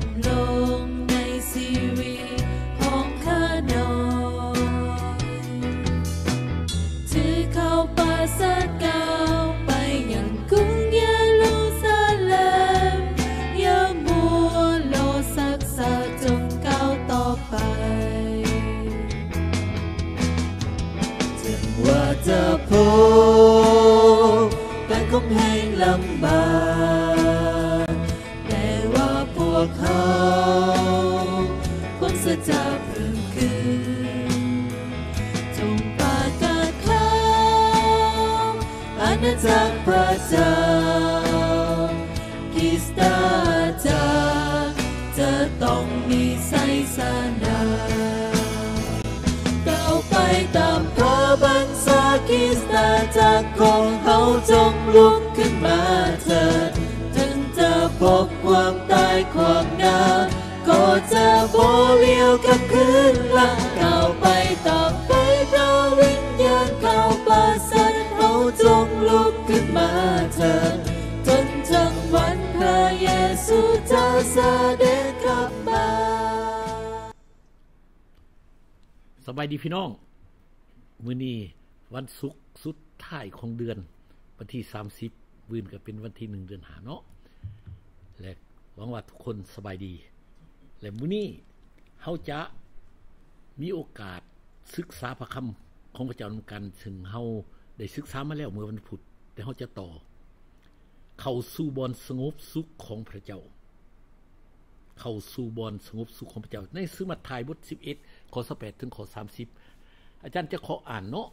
ำลงในชีวิตของข้าน้อยถือเข้าป่าสะเกาไปยังกรุงเยรูซาเล็มอย่ามัวรอสักษาจงก้าวต่อไปถึงว่าจะพบการคมแห้งลำบากแต่ว่าพวกเขาคนสัจจะเพิ่มขึ้นจงประกาศข่าวอาณาจักรพระเจ้าคริสตจักรจะต้องมีไสสนาก้าวไปตามพระบัญชาคริสตจักรของเขาจงลุกขึ้นมาเถิดถึงจะพบความตายความงามก็จะบ่เลี้ยวกลับคืนหลังก้าวไปตามไปพระวิญญาณเข้าประสานเขาจงลุกขึ้นมาเถิดจนถึงวันพระเยซูจะเสด็จกลับมาสบายดีพี่น้องมื้อนี้วันศุกร์สุดท้ายของเดือนวันที่30มื้อก็เป็นวันที่1เดือน5เนาะและหวังว่าทุกคนสบายดีและมื้อนี้เฮาจะมีโอกาสศึกษาพระคำของพระเจ้านำกันซึ่งเฮาได้ศึกษามาแล้วเมื่อวันพุธแต่เฮาจะต่อเข้าสู่บ่อนสงบสุขของพระเจ้าเข้าสู่บ่อนสงบสุขของพระเจ้าในสุมัทธิบท11ข้อ18ถึงข้อ30อาจารย์จะขออ่านเนาะ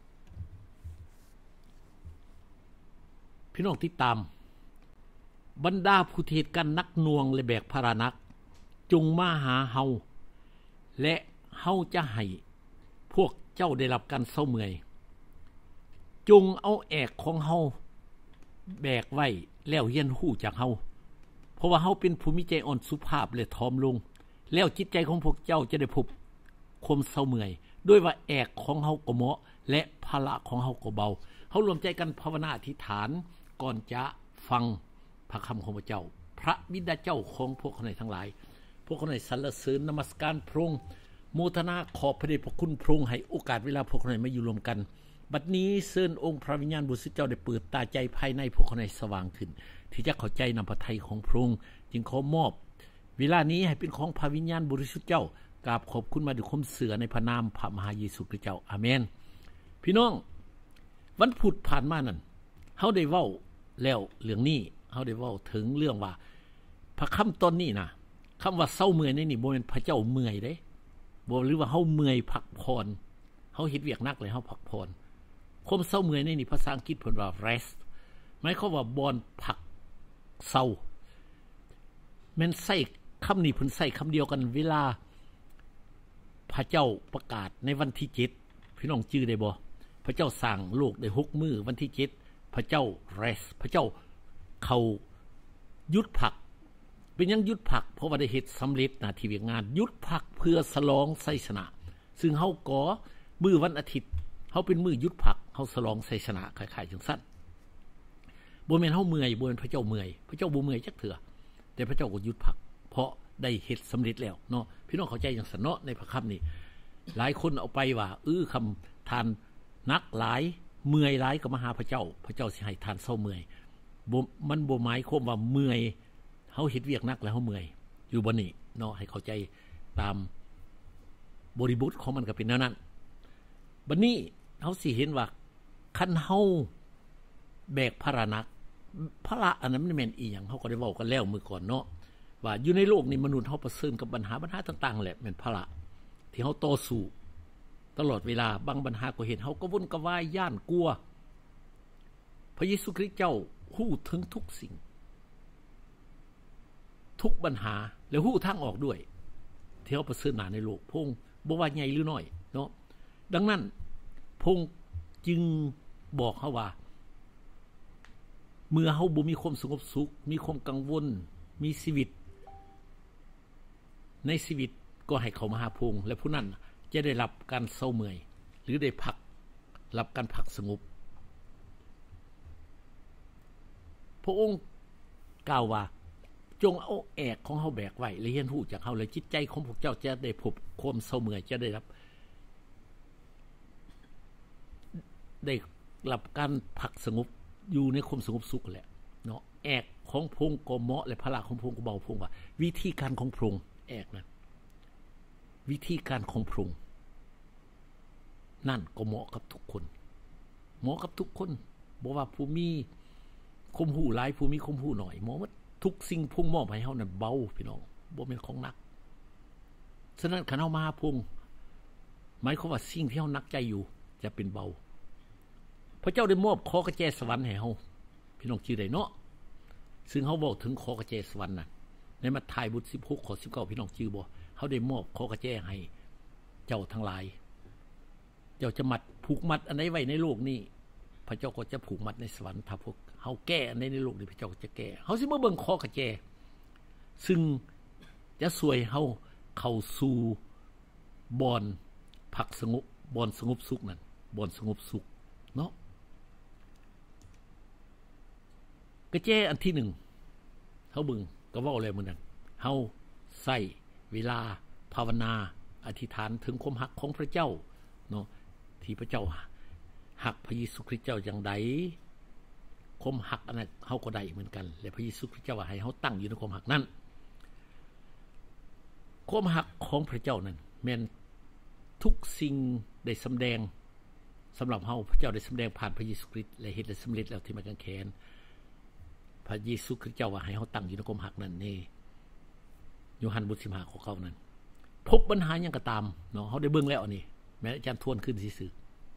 พี่น้องติดตามบรรดาผู้เทศกันนักหน่วงและแบกภาระหนักจงมาหาเฮาและเฮาจะให้พวกเจ้าได้รับการเศร้าเมื่อยจงเอาแอกของเฮาแบกไว้แล้วเรียนรู้จากเฮาเพราะว่าเฮาเป็นผู้มีใจอ่อนสุภาพและถ่อมลงแล้วจิตใจของพวกเจ้าจะได้พบความเศร้าเมื่อยด้วยว่าแอกของเฮาก็เหมาะและภาระของเฮาก็เบาเฮารวมใจกันภาวนาอธิษฐานก่อนจะฟังพระคำของพระเจ้าพระบิดาเจ้าของพวกคนทั้งหลายพวกคนสรรเสริญนมัสการพระองค์โมทนาขอบพระเดชพระคุณพระองค์ให้โอกาสเวลาพวกคนมาอยู่รวมกันบัดนี้เชิญองค์พระวิญญาณบริสุทธิ์เจ้าได้เปิดตาใจภายในพวกคนสว่างขึ้นที่จะเข้าใจนำพระทัยของพระองค์จึงขอมอบเวลานี้ให้เป็นของพระวิญญาณบริสุทธิ์เจ้ากราบขอบคุณมาด้วยความเสื่อในพระนามพระมหาเยซูคริสต์เจ้าอาเมนพี่น้องวันพุธผ่านมานั่นเฮาได้เว้าแล้วเรื่องนี้เฮาได้เว้าถึงเรื่องว่าพระคำตอนนี้นะคำว่าเศร้าเมื่อยนี่บ่แม่นพระเจ้าเมื่อยเด้บ่หรือว่าเฮาเมื่อยพักผ่อนเฮาเฮ็ดเวียกหนักเลยเฮาพักผ่อนความเศร้าเมื่อยนี่ภาษาอังกฤษเพิ่นว่า rest หมายความว่าบ่อนพักเศร้าแม่นใช้คำนี้เพิ่นใช้คำเดียวกันเวลาพระเจ้าประกาศในวันที่7พี่น้องจื้อได้บ่พระเจ้าสร้างโลกได้6มื้อวันที่7พระเจ้า rest พระเจ้าเขาหยุดพักเป็นยังหยุดพักเพราะว่าได้เฮ็ดสำเร็จหน้าที่เวียกงานหยุดพักเพื่อฉลองชัยชนะซึ่งเฮาก็มื้อวันอาทิตย์เฮาเป็นมื้อหยุดพักเฮาฉลองชัยชนะคล้ายๆจังซั่นบ่แม่นเฮาเมื่อยบ่แม่นพระเจ้าเมื่อยพระเจ้าบ่เมื่อยจักเทื่อแต่พระเจ้าก็หยุดพักเพราะได้เฮ็ดสำเร็จแล้วเนาะพี่น้องเข้าใจจังซั่นเนาะในพระคำนี้หลายคนเอาไปว่าคำทานนักหลายเมื่อยหลายก็มาหาพระเจ้าพระเจ้าสิให้ทานเศร้าเมื่อยมันบ่หมายความว่าเมื่อยเฮาเฮ็ดเวียกหนักแล้วเฮาเมื่อยอยู่บ่นี่เนาะให้เข้าใจตามบริบทของมันก็เป็นแนวนั้นบัดนี้เฮาสิเห็นว่าคันเฮาแบกภาระหนักภาระอันนั้นมันแม่นอีหยังเฮาก็ได้เว้ากันแล้วมื้อก่อนเนาะว่าอยู่ในโลกนี้มนุษย์เฮาเผชิญกับปัญหาต่างๆแหละแม่นภาระที่เฮาต่อสู้ตลอดเวลาบางปัญหาก็เห็นเฮาก็วนกระวายย่านกลัวพระเยซูคริสต์เจ้าฮู้ถึงทุกสิ่งทุกปัญหาแล้วฮู้ทางออกด้วยที่เฮาเผชิญหน้าในโลกพงบ่ว่าใหญ่หรือน้อยเนาะดังนั้นพงจึงบอกเฮาว่าเมื่อเฮาบ่มีความสงบสุขมีความกังวลมีชีวิตในชีวิตก็ให้เขามาหาพงและผู้นั้นจะได้รับการเศร้าเมื่อยหรือได้พักรับการพักสงบพระองค์กล่าวว่าจจงเอาแอกของเฮาแบกไว้และเรียนรู้จากเฮาและจิตใจของพวกเจ้าจะได้พบความเศร้าเมื่อยจะได้รับการพักสงบอยู่ในความสงบสุขแหละเนาะแอกของพงก็เหมาะและพละของพงก็เบาพงว่าวิธีการของพงแอกนั้นวิธีการของพงนั่นก็เหมาะกับทุกคนเหมาะกับทุกคนบ่ว่าผู้มีความรู้หลายผู้มีความรู้น้อยเหมาะหมดทุกสิ่งพงมอบให้เฮานั้นเบาพี่น้องบ่แม่นของหนักฉะนั้นคันเฮามาพงหมายความว่าสิ่งที่เฮาหนักใจอยู่จะเป็นเบาพระเจ้าได้มอบขอกระแจสวรรค์ให้เฮาพี่น้องชื่อได้เนาะซึ่งเฮาเว้าถึงขอกระแจสวรรค์น่ะในมัทธิวบท16ข้อ19พี่น้องชื่อบ่เฮาได้มอบขอกระแจให้เจ้าทั้งหลายเจ้าจะมัดผูกมัดอันใดไว้ในโลกนี้พระเจ้าก็จะผูกมัดในสวรรค์ถ้าพวกเฮาแก้อันใดในโลกนี้พระเจ้าก็จะแก้เฮาสิมาเบิ่งขอกระแจซึ่งจะช่วยเฮาเข้าสู่บ่อนพักสงบบ่อนสงบสุขนั่นบ่อนสงบสุขเนาะกระแจอันที่1เฮาเบิ่งก็เว้าแล้วมื้อนั้นเฮาใช้เวลาภาวนาอธิษฐานถึงความรักของพระเจ้าเนาะที่พระเจ้ารักพระเยซูคริสต์เจ้าอย่างใดความรักอันนั้นเฮาก็ได้เหมือนกันและพระเยซูคริสต์เจ้าว่าให้เฮาตั้งอยู่ในความรักนั้นความรักของพระเจ้านั้นแม่นทุกสิ่งได้สำแดงสำหรับเฮาพระเจ้าได้สำแดงผ่านพระเยซูคริสต์และเฮ็ดได้สำเร็จแล้วที่ไม้กางเขนพระเยซูคริสต์เจ้าว่าให้เฮาตั้งอยู่ในความรักนั้นนี่โยฮันบท15ข้อ9นั้นพบปัญหาหยังก็ตามเนาะเฮาได้เบิ่งแล้วอันนี้แม้อาจารย์ทวนขึ้นซื่อ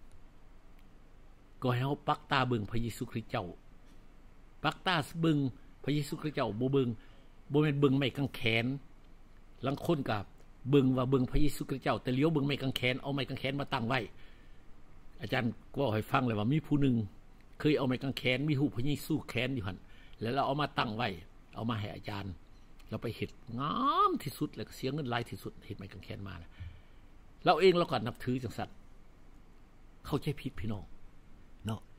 ๆก็ให้เฮาปักตาเบิ่งพระเยซูคริสต์เจ้าปักตาเบิ่งพระเยซูคริสต์เจ้าบ่เบิ่งบ่แม่นเบิ่งไม้กางเขนลางคนก็เบิ่งว่าเบิ่งพระเยซูคริสต์เจ้าแต่เลี้ยวเบิ่งไม้กางเขนเอาไม้กางเขนมาตั้งไว้อาจารย์ก็ให้ฟังเลยว่ามีผู้นึงเคยเอาไม้กางเขนมีรูปพระเยซูแขนอยู่หั่นแล้วเราเอามาตั้งไว้เอามาให้อาจารย์เราไปเฮ็ดงามที่สุดแล้วก็เสียเงินหลายที่สุดเฮ็ดไม้กางเขนมานะเราเองเราก็นับถือจังซั่นเข้าใจผิดพี่น้องเนาะ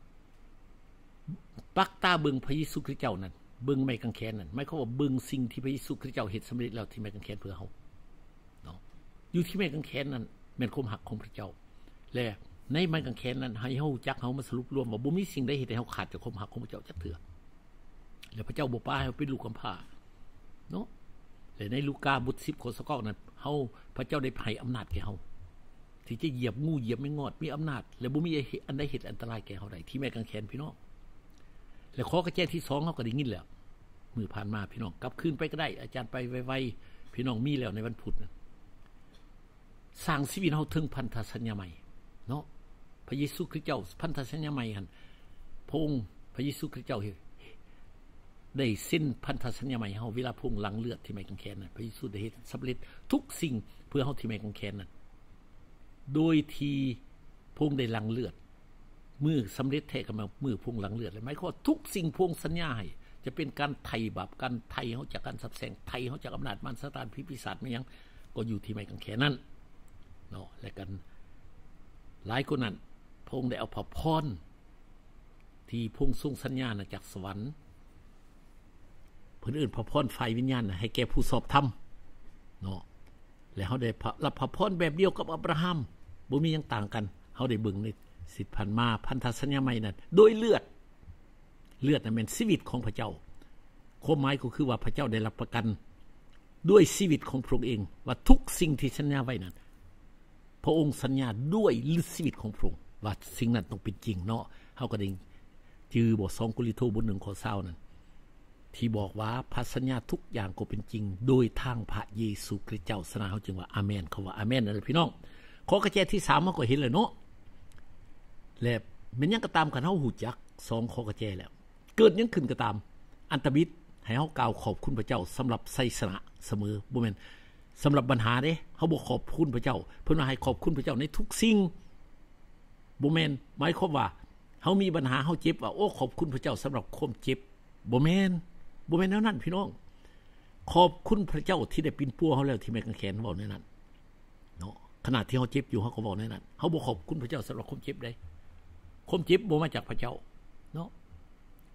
ปักตาเบิ่งพระเยซูคริสต์เจ้านั่นเบิ่งไม้กางเขนนั่นหมายความว่าเบิ่งสิ่งที่พระเยซูคริสต์เจ้าเฮ็ดสำเร็จแล้วที่ไม้กางเขนเพื่อเฮาเนาะอยู่ที่ไม้กางเขนนั่นแม่นความรักของพระเจ้าและในไม้กางเขนนั้นให้เฮาจักเฮามาสรุปรวมว่าบ่มีสิ่งใดเฮ็ดให้เฮาขาดจากความรักของพระเจ้าจักเทื่อแล้วพระเจ้าบ่ปาให้เฮาเป็นลูกกำพร้าเนาะและในลูกาบท10ข้อ29นั้นเฮาพระเจ้าได้ให้อำนาจแก่เฮาที่จะเหยียบงูเหยียบไม่งอดมีอำนาจและบ่มีอันใดเฮ็ดอันตรายแก่เฮาได้ที่ไม้กางเขนพี่น้องและขอกระแจที่2เฮาก็ได้ยินแล้วมื้อผ่านมาพี่น้องกลับคืนไปก็ได้อาจารย์ไปไวๆพี่น้องมีแล้วในวันพุธนะสร้างชีวิตเฮาถึงพันธสัญญาใหม่เนาะพระเยซูคริสต์เจ้าพันธสัญญาใหม่หั่นพระองค์พระเยซูคริสต์เจ้าได้สิ้นพันธสัญญาใหม่เฮาเวลาพระองค์หลั่งเลือดที่ไม้กางเขนน่ะพระเยซูได้เฮ็ดสำเร็จทุกสิ่งเพื่อเฮาที่ไม้กางเขนนั่นโดยที่พระองค์ได้หลั่งเลือดมือสำเร็จแท้กับมือพระองค์หลั่งเลือดเลยหมายความว่าทุกสิ่งพระองค์สัญญาให้จะเป็นการไถ่บาปการไถ่เฮาจากการสับแสงไถ่เฮาจากอำนาจมารซาตานผีปีศาจไม่หยังก็อยู่ที่ไม้กางเขนนั้นเนาะและกันหลายคนนั้นพระองค์ได้เอาพระพรที่พระองค์ทรงสัญญาณจากสวรรค์เพิ่นเอิ้นพระพรฝ่ายวิญญาณให้แก่ผู้สอบธรรมเนาะแล้วเฮาได้รับพระพรแบบเดียวกับอับราฮัมบ่มีหยังต่างกันเฮาได้เบิ่งในสิทธิ์ผ่านมาพันธสัญญาใหม่นั้นโดยเลือดนั้นเป็นชีวิตของพระเจ้าความหมายก็คือว่าพระเจ้าได้รับประกันด้วยชีวิตของพระองค์เองว่าทุกสิ่งที่สัญญาไว้นั้นพระองค์สัญญาด้วยชีวิตของพระองค์ว่าสิ่งนั้นต้องเป็นจริงเนาะเฮาก็ได้จือบท2โครินธ์บท1ข้อ20นั้นที่บอกว่าพระสัญญาทุกอย่างก็เป็นจริงโดยทางพระเยซูคริสต์เจ้าสนาเฮาจึงว่าอาเมนคำว่าอาเมนนั่นแหละพี่น้องขอกระแจที่3เฮาก็เห็นแล้วเนาะและแม่นหยังก็ตามกันเฮาฮู้จัก2ขอกระแจแล้วเกิดหยังขึ้นก็ตามอันตบิดให้เฮากล่าวขอบคุณพระเจ้าสำหรับชัยชนะเสมอบ่แม่นสำหรับปัญหาเด้เฮาบ่ขอบคุณพระเจ้าเพิ่นว่าให้ขอบคุณพระเจ้าในทุกสิ่งบ่แม่นหมายความว่าเฮามีปัญหาเฮาเจ็บว่าโอ้ขอบคุณพระเจ้าสำหรับความเจ็บบ่แม่นแนวนั้นพี่น้องขอบคุณพระเจ้าที่ได้ปิ่นปัวเฮาแล้วที่ไม้กางเขนเว้าในนั้นเนาะขณะที่เฮาเจ็บอยู่เฮาก็เว้าในนั้นเฮาบ่ขอบคุณพระเจ้าสำหรับความเจ็บได้ความเจ็บบ่มาจากพระเจ้าเนาะ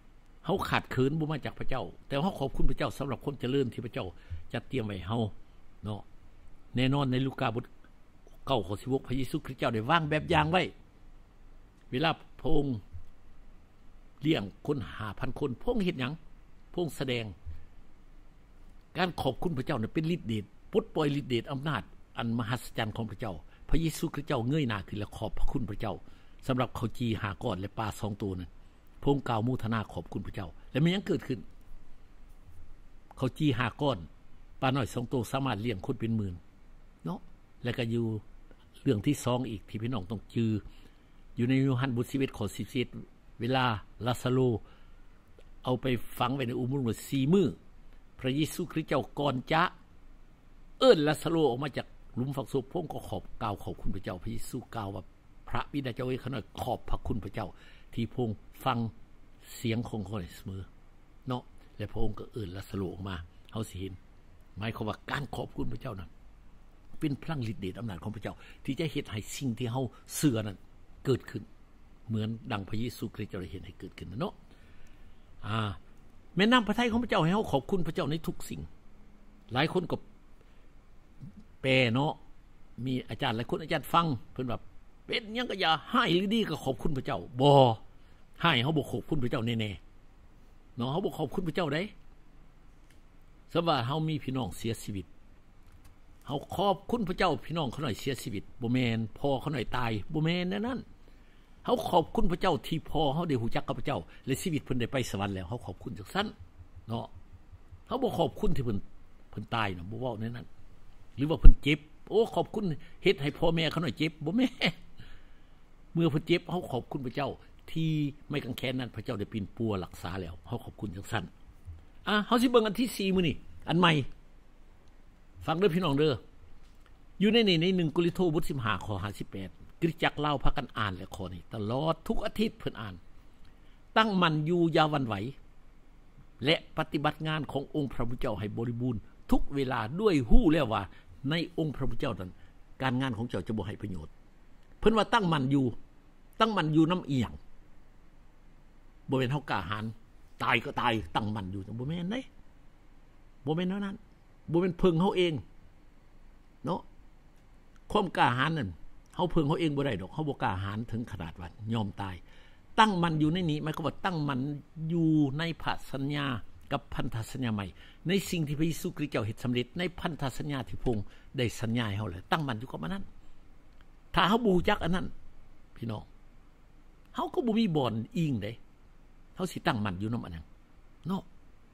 เฮาขาดเขินบ่มาจากพระเจ้าแต่เฮาขอบคุณพระเจ้าสำหรับความเจริญที่พระเจ้าจัดเตรียมไว้เฮาเนาะแน่นอนในลูกาบท9ข้อ16พระเยซูคริสต์เจ้าได้วางแบบอย่างไว้เวลาพระองค์เลี้ยงคน 5,000 คนพระองค์เฮ็ดหยังพระองค์แสดงการขอบคุณพระเจ้าเนี่ยเป็นฤทธิ์เดชปลดปล่อยฤทธิ์เดชอำนาจอันมหัศจรรย์ของพระเจ้าพระเยซูคริสต์เจ้าเงยหน้าขึ้นและขอบพระคุณพระเจ้าสำหรับข้าวจี5ก้อนและปลา2ตัวนั้นพระองค์กล่าวโมทนาขอบคุณพระเจ้าและมันยังเกิดขึ้นข้าวจี5ก้อนปลาน้อย2ตัวสามารถเลี้ยงคนเป็นหมื่นเนาะแล้วก็อยู่เรื่องที่2อีกที่พี่น้องต้องจืออยู่ในโยฮันบท11ข้อ17เวลาลาซาโรเอาไปฝังไว้ในอุโมงค์4มื้อพระเยซูคริสต์เจ้าก่อนจะเอิ้นลาซาโรออกมาจากหลุมฝังศพพระองค์ก็กล่าวขอบคุณพระเจ้าพระเยซูกล่าวว่าพระบิดาเจ้าเอ๋ยขอขอบพระคุณพระเจ้าที่พระองค์ฟังเสียงของคนเสมอเนาะและพระองค์ก็เอิ้นลาซาโรออกมาเฮาสิเห็นหมายความว่าการขอบคุณพระเจ้านั้นเป็นพลังฤทธิ์เดชอำนาจของพระเจ้าที่จะเฮ็ดให้สิ่งที่เฮาเชื่อนั้นเกิดขึ้นเหมือนดังพระเยซูคริสต์เจ้าได้เห็นให้เกิดขึ้นเนาะแม่นำพระทัยของพระเจ้าให้เฮาขอบคุณพระเจ้าในทุกสิ่งหลายคนก็แปลเนาะมีอาจารย์หลายคนอาจารย์ฟังเพิ่นว่าเป็นหยังก็อย่าให้หรือดีก็ขอบคุณพระเจ้าบ่ให้เฮาบ่ขอบคุณพระเจ้าแน่ๆเนาะเฮาบ่ขอบคุณพระเจ้าได้สมมุติว่าเฮามีพี่น้องเสียชีวิตเฮาขอบคุณพระเจ้าพี่น้องเขาหน่อยเสียชีวิตบ่แม่นพ่อเขาหน่อยตายบ่แม่นนั่นเฮาขอบคุณพระเจ้าที่พ่อเฮาได้ฮู้จักกับพระเจ้าและชีวิตเพิ่นได้ไปสวรรค์แล้วเฮาขอบคุณจังซั่นเนาะเฮาบ่ขอบคุณที่เพิ่นตายเนาะบ่เว้าแน่นั้นหรือว่าเพิ่นเจ็บโอ้ขอบคุณเฮ็ดให้พ่อแม่เขาหน่อยเจ็บบ่แม่เมื่อเพิ่นเจ็บเฮาขอบคุณพระเจ้าที่ไม่กังแค้นนั้นพระเจ้าได้ปีนปัวรักษาแล้วเฮาขอบคุณจังซั่นเฮาสิเบิ่งอันที่4มื้อนี้อันใหม่ฟังเด้อพี่น้องเด้ออยู่ใน1โครินธ์บท15ข้อ58คริสตจักรลาวพากันอ่านและข้อนี้ตลอดทุกอาทิตย์เพิ่นอ่านตั้งมั่นอยู่อย่าหวั่นไหวและปฏิบัติงานขององค์พระผู้เจ้าให้บริบูรณ์ทุกเวลาด้วยฮู้แล้วว่าในองค์พระผู้เจ้านั้นการงานของเจ้าจะบ่ให้ประโยชน์เพิ่นว่าตั้งมั่นอยู่นำอีหยังบ่แม่นเฮากล้าหาญตายก็ตายตั้งมั่นอยู่จังบ่แม่นเด้บ่แม่นเท่านั้นบ่แม่นเพิ่งเฮาเองเนาะความกล้าหาญนั่นเฮาเพิ่งเฮาเองบ่ได้ดอกเฮาบ่กล้าหาญถึงขนาดว่ายอมตายตั้งมั่นอยู่ในนี้หมายความว่าตั้งมั่นอยู่ในพระสัญญากับพันธสัญญาใหม่ในสิ่งที่พระเยซูคริสต์เจ้าเฮ็ดสำเร็จในพันธสัญญาที่พระองค์ได้สัญญาให้เฮาแล้วตั้งมั่นอยู่กับมันนั้นถ้าเฮาบ่รู้จักอันนั้นพี่น้องเฮาก็บ่มีบ่อนอิงเด้เฮาสิตั้งมั่นอยู่นำอันนั้นเนาะ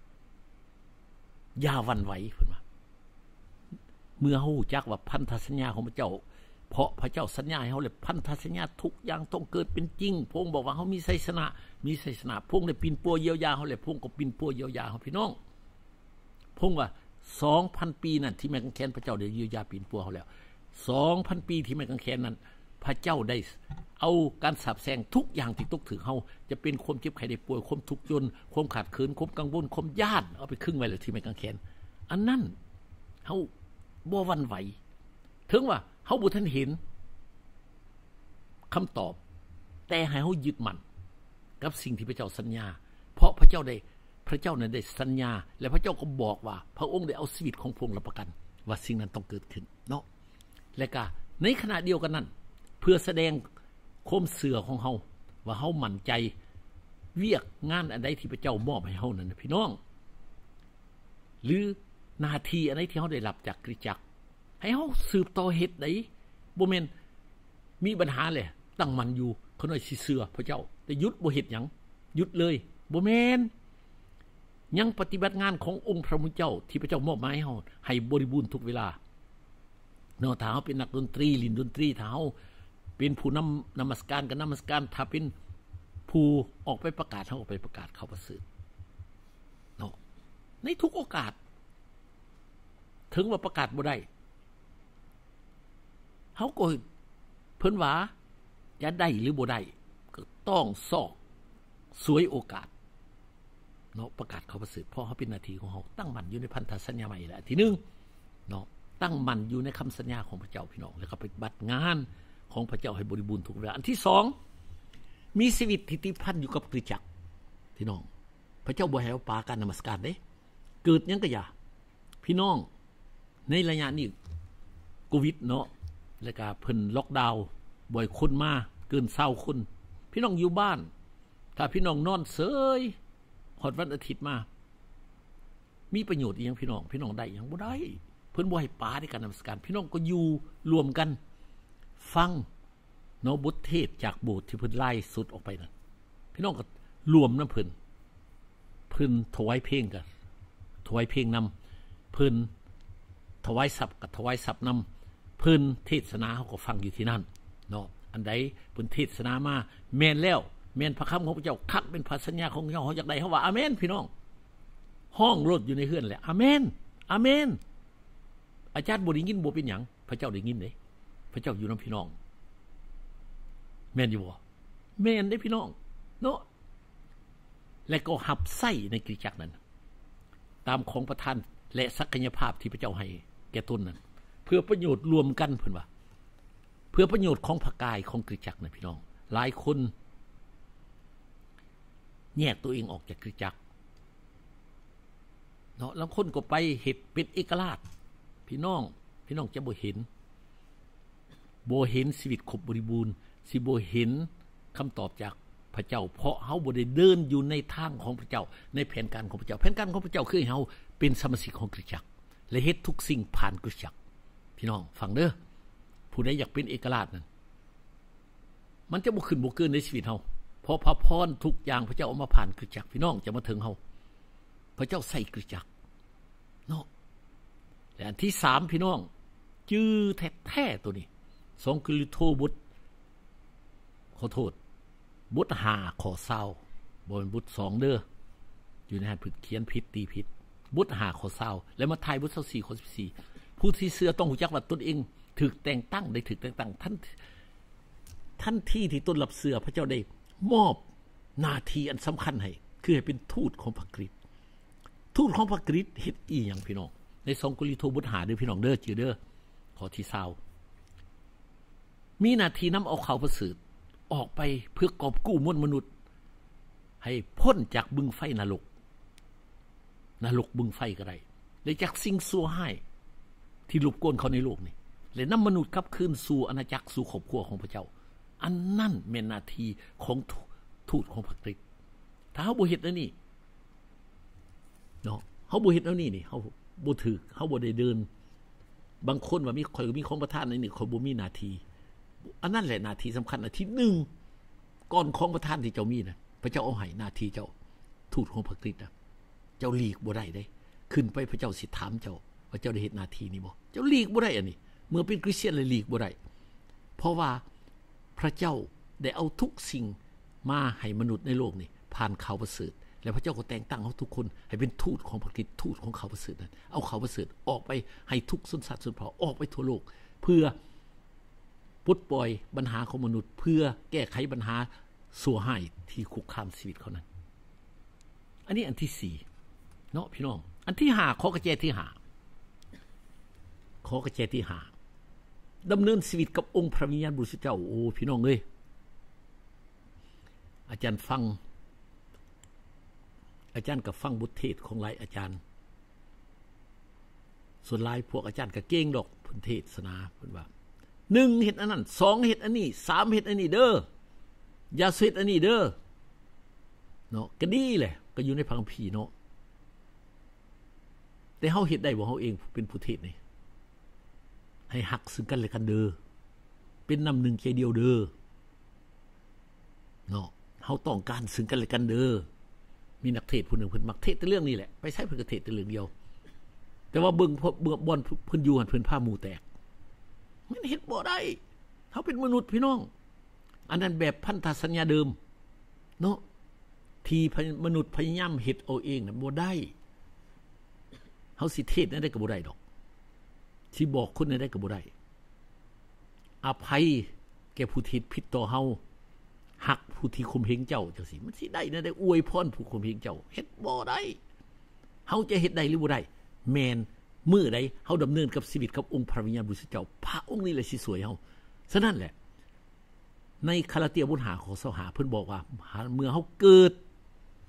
อย่าหวั่นไหวเพิ่นว่าเมื่อเฮารู้จักว่าพันธสัญญาของพระเจ้าเพราะพระเจ้าสัญญาให้เฮาเลยพันธสัญญาทุกอย่างต้องเกิดเป็นจริงพระองค์บอกว่าเฮามีชัยชนะพระองค์ได้ปีนปัวเยียวยาเฮาแล้วพระองค์ก็ปีนปัวเยียวยาเฮาพี่น้องพระองค์ว่า 2,000 ปีนั่นที่แม่กังแขนพระเจ้าได้เยียวยาปีนปัวเฮาแล้ว 2,000 ปีที่แม่กังแขนนั้นพระเจ้าได้เอาการสาปแช่งทุกอย่างที่ตกถึงเฮาจะเป็นความเจ็บไข้ได้ป่วยความทุกข์ยนความขาดเขินความกังวลความย้านเอาไปครึ่งไว้แล้วที่แม่กังแขนอันนั้นเฮาบ่หวั่นไหวถึงว่าเฮาบ่ทันเห็นคำตอบแต่ให้เฮายึดมั่นกับสิ่งที่พระเจ้าสัญญาเพราะพระเจ้านั้นได้สัญญาและพระเจ้าก็บอกว่าพระองค์ได้เอาชีวิตของพระองค์รับประกันว่าสิ่งนั้นต้องเกิดขึ้นเนาะและก็ในขณะเดียวกันนั้นเพื่อแสดงความเสื่อของเฮาว่าเฮามั่นใจเวียกงานอันใดที่พระเจ้ามอบให้เฮานั้นพี่น้องหรือหน้าที่อันใดที่เฮาได้รับจากคริสตจักรให้เฮาสืบต่อเฮ็ดได้บ่แม่นมีปัญหาเลยตั้งมันอยู่เขาน้อยสิเชื่อพระเจ้าแต่หยุดบ่เฮ็ดหยังหยุดเลยบ่แม่นยังปฏิบัติงานขององค์พระผู้เจ้าที่พระเจ้ามอบหมายให้เฮาให้บริบูรณ์ทุกเวลาเนาะถ้าเฮาเป็นนักดนตรีเล่นดนตรีถ้าเฮาเป็นผู้นมัสการก็นมัสการถ้าเป็นผู้ออกไปประกาศเฮาออกไปประกาศข่าวประเสริฐเนาะในทุกโอกาสถึงว่าประกาศบ่ได้เฮาก็เพิ่นว่าจะได้หรือบ่ได้ก็ต้องสอกสวยโอกาสเนาะประกาศข่าวประเสริฐเพราะเฮาเป็นหน้าที่ของเฮาตั้งมั่นอยู่ในพันธสัญญาใหม่แหละที่1เนาะตั้งมั่นอยู่ในคำสัญญาของพระเจ้าพี่น้องแล้วก็ปฏิบัติงานของพระเจ้าให้บริบูรณ์ทุกเวลาอันที่2มีชีวิตที่ติดพันอยู่กับคริสตจักรพี่น้องพระเจ้าบ่ให้เอาปาการนมัสการเด้เกิดหยังก็อย่าพี่น้องในระยะนี้โควิดเนาะแล้วก็เพิ่นล็อกดาวน์บ่อยคนมาเกิน20คนพี่น้องอยู่บ้านถ้าพี่น้องนอนเฉยฮอดวันอาทิตย์มามีประโยชน์อีหยังพี่น้องได้หยังบ่ได้เพิ่นบ่ให้ปาในการนมัสการพี่น้องก็อยู่รวมกันฟังเนาะบทเทศจากโบสถ์ที่เพิ่นไล่สุดออกไปนั่นพี่น้องก็รวมนำเพิ่นถวายเพลงกันถวายเพลงนำเพิ่นถวายทรัพย์กับถวายทรัพย์นำเพิ่นเทศนาเฮาก็ฟังอยู่ที่นั่นเนาะอันใดเพิ่นเทศนามาแม่นแล้วแม่นพระคำของพระเจ้าคักเป็นพระสัญญาของเจ้าเฮาอยากได้เฮาว่าอาเมนพี่น้องห้องรถอยู่ในเฮือนแหละอาเมนอาเมนอาจารย์บ่ได้ยินบ่เป็นหยังพระเจ้าได้ยินเด้พระเจ้าอยู่นำพี่น้องแม่นอยู่บ่แม่นเด้พี่น้องเนาะและก็หับไส้ในกิจจักรนั้นตามของประทานและศักยภาพที่พระเจ้าให้แก่ตนนั้นเพื่อประโยชน์รวมกันเพิ่นว่าเพื่อประโยชน์ของพระกายของกิจจักรนะพี่น้องหลายคนแยกตัวเองออกจากกิจจักรเนาะแล้วคนก็ไปเฮ็ดเป็นเอกราชพี่น้องจะบ่เห็นชีวิตครบบริบูรณ์สิบ่เห็นคำตอบจากพระเจ้าเพราะเฮาบ่ได้เดินอยู่ในทางของพระเจ้าในแผนการของพระเจ้าแผนการของพระเจ้าคือให้เฮาเป็นสมาชิกของคริสตจักรและเฮ็ดทุกสิ่งผ่านคริสตจักรพี่น้องฟังเด้อผู้ใดอยากเป็นเอกราชนั้นมันจะบ่ขึ้นบ่เกินในชีวิตเฮาเพราะพระพรทุกอย่างพระเจ้าเอามาผ่านคริสตจักรพี่น้องจะมาถึงเฮาพระเจ้าใส่คริสตจักรเนาะและอันที่3พี่น้องจื้อแท้ๆตัวนี้2กิโลโทบุตรขอโทษบุตร5ข้อ20บ่เป็นบุตร2เด้ออยู่ในหันผิดเขียนผิดตีผิดบุตร5ข้อ20แล้วมาทายบุตร24ข้อ14ผู้ที่เชื่อต้องรู้จักว่าตนเองถูกแต่งตั้งได้ถูกแต่งตั้งท่านที่ตนรับเชื่อพระเจ้าได้มอบหน้าที่อันสำคัญให้คือให้เป็นทูตของพระคริสต์ทูตของพระคริสต์เฮ็ดอีหยังพี่น้องใน2โครินธ์บุตร5เด้อพี่น้องเด้อจือเด้อข้อที่20มีหน้าที่นำเอาข่าวประเสริฐออกไปเพื่อกอบกู้มวลมนุษย์ให้พ้นจากบึงไฟนรกบึงไฟก็ได้และจากสิ่งชั่วร้ายที่รบกวนเขาในโลกนี้และนำมนุษย์กลับคืนสู่อาณาจักรสู่ครอบครัวของพระเจ้าอันนั้นแม่นหน้าที่ของทูตของพระคริสต์ถ้าเฮาบ่เฮ็ดอันนี้เนาะเฮาบ่เฮ็ดอันนี้นี่เฮาบ่ถูกเฮาบ่ได้เดินบางคนว่าข่อยมีของประทานในนี่ข่อยบ่มีหน้าที่อันนั้นแหละหน้าที่สำคัญอันที่1ก่อนของประทานที่เจ้ามีนะพระเจ้าเอาให้หน้าที่เจ้าทูตของพระคริสต์นะเจ้าหลีกบ่ได้เด้ขึ้นไปพระเจ้าสิถามเจ้าว่าเจ้าได้เฮ็ดหน้าที่นี้บ่เจ้าหลีกบ่ได้อันนี้เมื่อเป็นคริสเตียนเลยหลีกบ่ได้เพราะว่าพระเจ้าได้เอาทุกสิ่งมาให้มนุษย์ในโลกนี้ผ่านข่าวประเสริฐแล้วพระเจ้าก็แต่งตั้งเฮาทุกคนให้เป็นทูตของพระคริสต์ทูตของข่าวประเสริฐนั้นเอาข่าวประเสริฐออกไปให้ทุกชนชาติชนเผ่าออกไปทั่วโลกเพื่อปลดปล่อยปัญหาของมนุษย์เพื่อแก้ไขปัญหาชั่วร้ายที่คุกคามชีวิตเขานั้นอันนี้อันที่4เนาะพี่น้องอันที่5ข้อกระแจที่5ดำเนินชีวิตกับองค์พระวิญญาณบริสุทธิ์เจ้าโอ้พี่น้องเอ้ยอาจารย์ก็ฟังบทเทศของหลายอาจารย์ส่วนหลายพวกอาจารย์ก็เก่งดอกเพิ่นเทศนาเพิ่นว่า1เฮ็ดอันนั้น2เฮ็ดอันนี้3เฮ็ดอันนี้เด้ออย่าเฮ็ดอันนี้เด้อเนาะก็ดีแหละก็อยู่ในพระคัมภีร์เนาะแต่เฮาเฮ็ดได้บ่เฮาเองเป็นผู้เทศนี่ให้ฮักซึ่งกันและกันเด้อเป็นน้ำหนึ่งใจเดียวเด้อเนาะเฮาต้องการซึ่งกันและกันเด้อมีนักเทศผู้นึงเพิ่นมักเทศแต่เรื่องนี้แหละไปใช้เพิ่นก็เทศแต่เรื่องเดียวแต่ว่าเบิ่งบ่อนเพิ่นอยู่หั่นเพิ่นพาหมู่แตกมันเฮ็ดบ่ได้เฮาเป็นมนุษย์พี่น้องอันนั้นแบบพันธสัญญาเดิมเนาะที่มนุษย์พยายามเฮ็ดเอาเองน่ะบ่ได้เฮาสิเทศได้ก็บ่ได้ดอกสิบอกคนได้ก็บ่ได้อภัยแก่ผู้ที่ผิดต่อเฮาหักผู้ที่ข่มเหงเจ้าจังซี่มันสิได้ได้อวยพรผู้ข่มเหงเจ้าเฮ็ดบ่ได้เฮาจะเฮ็ดได้หรือบ่ได้แม่นมื้อใดเฮาดำเนินกับชีวิตกับองค์พระวิญญาณบริสุทธิ์เจ้าพระองค์นี้แหละสิสวยเฮาฉะนั้นแหละในคาลาเตียบท5ข้อ25เพิ่นบอกว่าเมื่อเฮาเกิด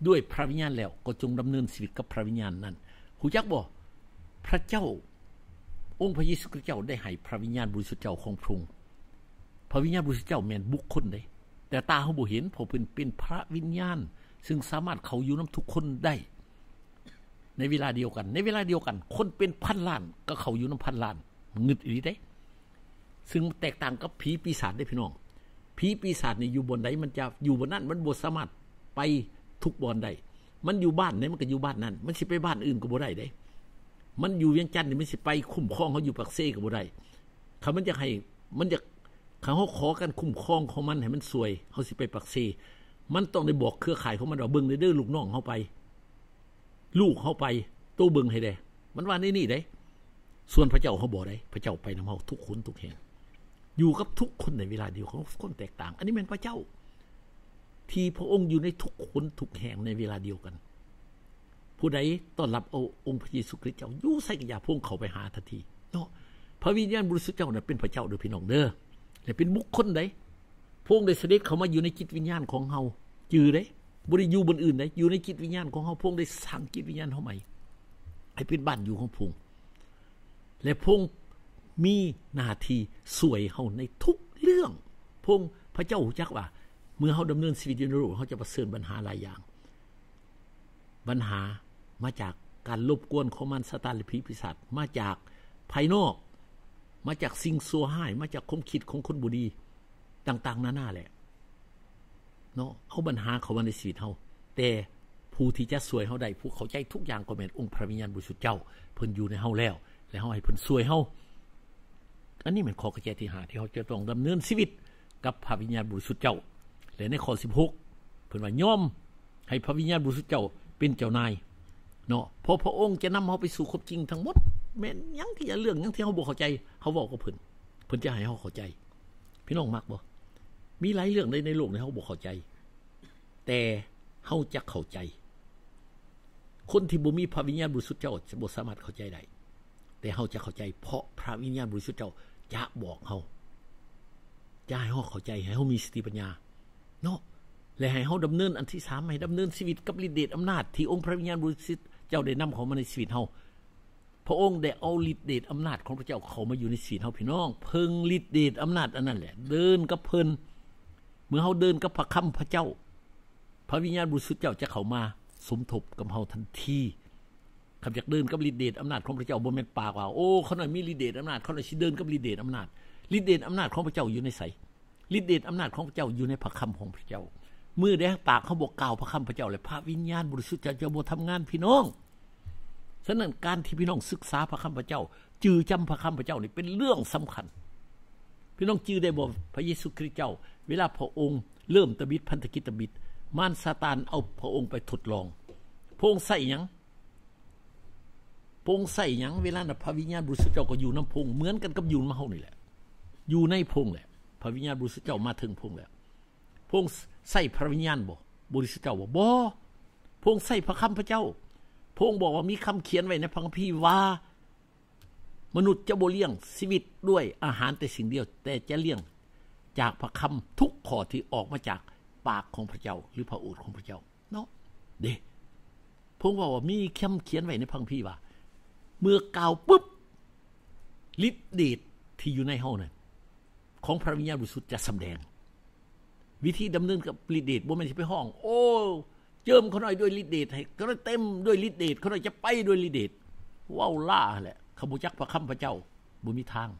ด้วยพระวิญญาณแล้วก็จงดำเนินชีวิตกับพระวิญญาณนั้นฮู้จักบ่พระเจ้าองค์พระเยซูคริสต์เจ้าได้ให้พระวิญญาณบริสุทธิ์เจ้าของพระองค์พระวิญญาณบริสุทธิ์เจ้าแม่นบุคคลเด้แต่ตาเฮาบ่เห็นเพราะเป็นพระวิญญาณซึ่งสามารถเข้าอยู่นำทุกคนได้ในเวลาเดียวกันคนเป็นพันล้านก็เข้าอยู่นำพันล้านงึดอีหลีเด้ซึ่งแตกต่างกับผีปีศาจได้พี่น้องผีปีศาจนี่อยู่บนใดมันจะอยู่บนนั้นมันบ่สามารถไปทุกบ่อนได้มันอยู่บ้านไหนมันก็อยู่บ้านนั้นมันสิไปบ้านอื่นก็บ่ได้เด้มันอยู่เวียงจันทน์นี่มันสิไปคุ้มครองเขาอยู่ปากเซก็บ่ได้เขามันจะให้มันจะเขาขอกันคุ้มครองของมันให้มันสวยเฮาสิไปปากเซมันต้องได้บอกเครือข่ายของมันว่าเบิ่งเด้อลูกน้องเฮาไปลูกเฮาไปโตเบิ่งให้ได้มันว่านี่ได้ส่วนพระเจ้าเฮาบ่ได้พระเจ้าไปนำเฮาทุกคนทุกแห่งอยู่กับทุกคนในเวลาเดียวกันคนแตกต่างอันนี้แม่นพระเจ้าที่พระองค์อยู่ในทุกคนทุกแห่งในเวลาเดียวกันผู้ใดต้อนรับเอาองค์พระเยซูคริสต์เจ้าอยู่ใส่กะยาพงเข้าไปหาทันทีเนาะพระวิญญาณบริสุทธิ์เจ้าน่ะเป็นพระเจ้าเด้อพี่น้องเด้อและเป็นบุคคลใดพระองค์ได้เสด็จเข้ามาอยู่ในจิตวิญญาณของเฮาจือเด้บ่ได้อยู่บนอื่นเด้อยู่ในจิตวิญญาณของเฮาพระองค์ได้สร้างจิตวิญญาณเฮาใหม่ให้เป็นบ้านอยู่ของพระองค์และพระองค์มีหน้าที่ช่วยเฮาในทุกเรื่องพระองค์พระเจ้ารู้จักว่าเมื่อเฮาดำเนินชีวิตอยู่ในโลกเฮาจะประสบปัญหาหลายอย่างปัญหามาจากการรบกวนของมันซาตานและผีปีศาจมาจากภายนอกมาจากสิ่งชั่วร้ายมาจากความคิดของคนบ่ดีต่างๆนานาแหละเนาะเอาปัญหาเข้ามาในชีวิตเฮาแต่ผู้ที่จะช่วยเฮาได้ผู้เข้าใจทุกอย่างก็แม่นองค์พระวิญญาณบริสุทธิ์เจ้าเพิ่นอยู่ในเฮาแล้วและเฮาให้เพิ่นช่วยเฮาอันนี้เป็นข้อเข้าใจที่5ที่เฮาจะต้องดำเนินชีวิตกับพระวิญญาณบริสุทธิ์เจ้าและในข้อ16เพิ่นว่ายอมให้พระวิญญาณบริสุทธิ์เจ้าเป็นเจ้านายเนาะเพราะพระองค์จะนำเฮาไปสู่ความจริงทั้งหมดแม่นหยังที่เรื่องหยังที่เฮาบ่เข้าใจเฮาเว้ากับเพิ่นจะให้เฮาเข้าใจพี่น้องมักบ่มีหลายเรื่องในโลกที่เฮาบ่เข้าใจแต่เฮาจะเข้าใจคนที่บ่มีพระวิญญาณบริสุทธิ์เจ้าจะบ่สามารถเข้าใจได้แต่เฮาจะเข้าใจเพราะพระวิญญาณบริสุทธิ์เจ้าจะบอกเฮาจะให้เฮาเข้าใจให้เฮามีสติปัญญาเนาะและให้เฮาดำเนินอันที่3ให้ดำเนินชีวิตกับฤทธิ์เดชอำนาจที่องค์พระวิญญาณบริสุทธิ์เจ้าได้นำเข้ามาในชีวิตเฮาพระองค์ได้เอาฤทธิ์เดชอำนาจของพระเจ้าเข้ามาอยู่ในชีวิตเฮาพี่น้องเพิ่งฤทธิ์เดชอำนาจอันนั้นแหละเดินกับเพิ่นเมื่อเฮาเดินกับพระคำพระเจ้าพระวิญญาณบริสุทธิ์เจ้าจะเข้ามาสมทบกับเฮาทันทีคำอยากเดินกับฤทธิ์เดชอำนาจของพระเจ้าบ่แม่นปากว่าโอ้เขาน่ะมีฤทธิ์เดชอำนาจเขาน่ะสิเดินกับฤทธิ์เดชอำนาจฤทธิ์เดชอำนาจของพระเจ้าอยู่ในไสฤทธิ์เดชอำนาจของพระเจ้าอยู่ในพระคำของพระเจ้ามื้อใดปากเขาบ่กล่าวพระคำพระเจ้าและพระวิญญาณบริสุทธิ์จะบ่ทำงานพี่น้องฉะนั้นการที่พี่น้องศึกษาพระคำพระเจ้าจื้อจำพระคำพระเจ้านี่เป็นเรื่องสำคัญพี่น้องจื้อได้บ่พระเยซูคริสต์เจ้าเวลาพระองค์เริ่มตะบิดพันธกิจตะบิดมารซาตานเอาพระองค์ไปทดลองพระองค์ใส่หยังพระองค์ใส่หยังเวลาน่ะพระวิญญาณบริสุทธิ์เจ้าก็อยู่นำพระองค์เหมือนกันกับอยู่มาเฮานี่แหละอยู่ในพระองค์แหละพระวิญญาณบริสุทธิ์เจ้ามาถึงพระองค์แล้วพระองค์ใส่พระวิญญาณบ่บริสุทธิ์เจ้าบ่พระองค์ใส่พระคำพระเจ้าพระองค์บอกว่ามีคำเขียนไว้ในพระคัมภีร์ว่ามนุษย์จะบ่เลี้ยงชีวิตด้วยอาหารแต่สิ่งเดียวแต่จะเลี้ยงจากพระคำทุกข้อที่ออกมาจากปากของพระเจ้าหรือพระโอษฐ์ของพระเจ้าเนาะเด้พระองค์บอกว่ามีคำเขียนไว้ในพระคัมภีร์ว่าเมื่อกล่าวปุ๊บฤทธิ์เดชที่อยู่ในเฮานั่นของพระวิญญาณบริสุทธิ์จะแสดงวิธีดำเนินกับฤทธิ์เดชบ่แม่นสิไปห้องโอ้เจิมเขาหน่อยด้วยฤทธิ์เดชให้เขาเต็มด้วยฤทธิ์เดชเขาหน่อยจะไปด้วยฤทธิ์เดชว้าวล่าแหละเขาบ่จักพระคำพระเจ้าบ่มีทาง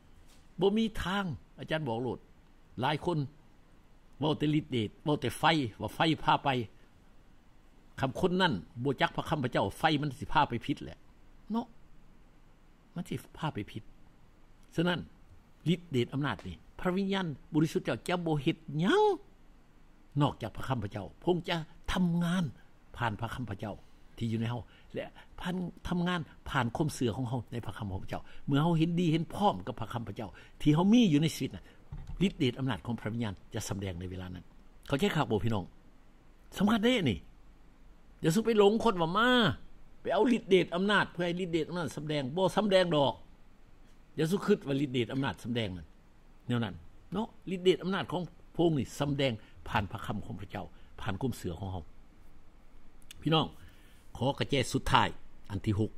อาจารย์บอกโลดหลายคนเว้าแต่ฤทธิ์เดชเว้าแต่ไฟว่าไฟพาไปคำคนนั้นบ่จักพระคำพระเจ้าไฟมันสิพาไปผิดแหละเนาะมันสิพาไปผิดฉะนั้นฤทธิ์เดชอำนาจนี่พระวิญญาณบริสุทธิ์เจ้าจะบ่เฮ็ดหยังนอกจากพระคำพระเจ้าพระองค์จะทำงานผ่านพระคำพระเจ้าที่อยู่ในเฮาและทำงานผ่านความเชื่อของเฮาในพระคำของพระเจ้าเมื่อเฮาเห็นดีเห็นพร้อมกับพระคำพระเจ้าที่เฮามีอยู่ในชีวิตน่ะฤทธิ์เดชอำนาจของพระวิญญาณจะแสดงในเวลานั้นเขาใช้ครับบ่พี่น้องสำคัญเด้นี่อย่าสุไปหลงคนว่ามาไปเอาฤทธิ์เดชอำนาจเพื่อให้ฤทธิ์เดชอำนาจแสดงบ่แสดงดอกอย่าสุคิดว่าฤทธิ์เดชอำนาจแสดงนั่นแนวนั้นเนาะฤทธิ์เดชอำนาจของพระองค์นี่แสดงผ่านพระคำของพระเจ้าผ่านความเชื่อของเฮาพี่น้องขอกระแจสุดท้ายอันที่6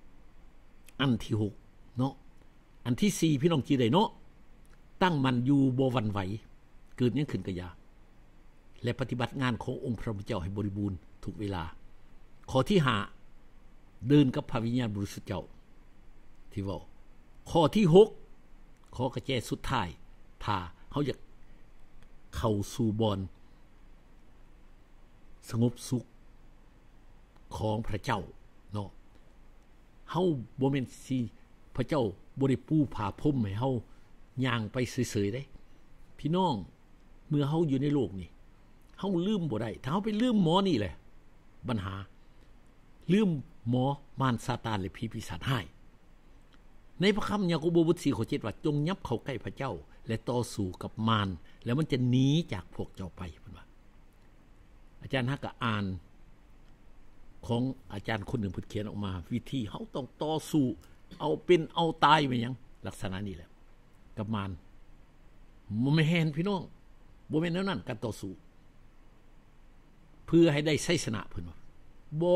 เนาะอันที่4พี่น้องจีได้เนาะตั้งมันอยู่บ่หวั่นไหวเกิดหยังขึ้นก็อย่าและปฏิบัติงานขององค์พระผู้เจ้าให้บริบูรณ์ทุกเวลาข้อที่5เดินกับพระวิญญาณบริสุทธิ์เจ้าที่เว้าข้อที่6ขอกระแจสุดท้ายถ้าเฮาอยากเข้าสู่บ่อนสงบสุขของพระเจ้าเนาะเฮาบ่แม่นสิพระเจ้าบ่ได้ปูผ้าพรมให้เฮาย่างไปเฉยๆได้พี่น้องเมื่อเฮาอยู่ในโลกนี้เฮาลืมบ่ได้ถ้าเฮาไปลืมหมอนี่แหละปัญหาลืมหมอมารซาตานและผีปีศาจร้ายในพระคัมภีร์ยากอบบท 4 ข้อ 7ว่าจงยับเข้าใกล้พระเจ้าและต่อสู้กับมารแล้วมันจะหนีจากพวกเจ้าไปเพิ่นว่าอาจารย์ฮักก็อ่านของอาจารย์คนหนึ่งเพิ่นเขียนออกมาวิธีเฮาต้องต่อสู้เอาเป็นเอาตายไปหยังลักษณะนี้แหละกับมารบ่แม่นพี่น้องบ่แม่นแนวนั้นการต่อสู้เพื่อให้ได้ชัยชนะเพิ่นว่าบ่